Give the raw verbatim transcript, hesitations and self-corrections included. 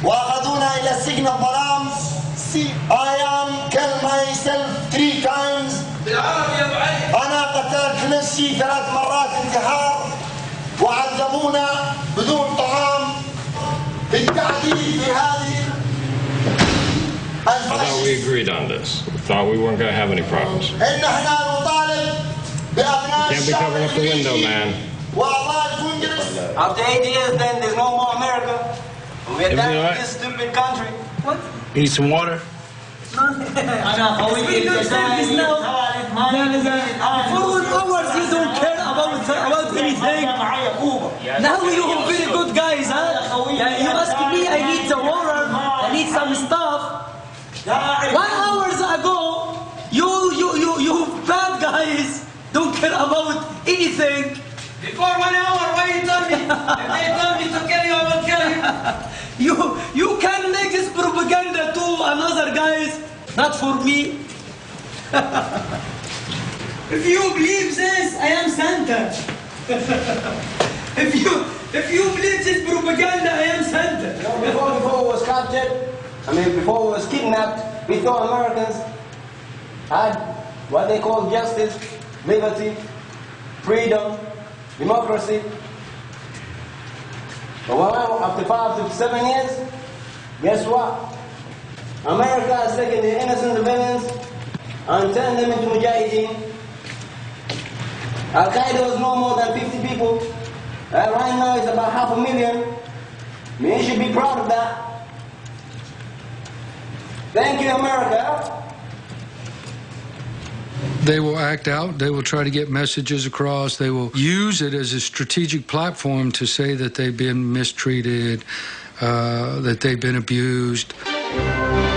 واخذونا الى سجن الظلام. I am killed myself three times. انا قتلت نفسي ثلاث مرات انتحار، وعذبونا بدون طعام بالتعذيب في هذه. I thought we agreed on this. We thought we weren't going to have any problems. ان احنا نطالب بابناء Can't be covering up the window, man. واعضاء الكونغرس. After eight years, then there's no more America. We're done with this stupid country. What? You need some water? أنا قوي now. For hours you don't care about about anything. Now you are very good guys, huh? Yeah, you ask me, I need the water, I need some stuff. One hours ago, you you you you bad guys don't care about anything. Before one hour, why you tell me? If they tell me to kill you, I will kill you. You you can make this propaganda to another guys, not for me. If you believe this, I am Santa. If you if you believe this propaganda, I am Santa. You know, before before we was captured, I mean before we was kidnapped, we thought Americans had what they call justice, liberty, freedom, democracy. But well, after five to seven years, guess what? America has taken the innocent civilians and turned them into mujahideen. Al-Qaeda was no more than fifty people. Uh, right now it's about half a million. We should be proud of that. Thank you, America. They will act out. They will try to get messages across. They will use it as a strategic platform to say that they've been mistreated, uh, that they've been abused.